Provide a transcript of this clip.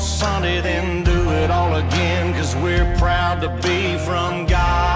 Sunday, then do it all again. 'Cause we're proud to be from God.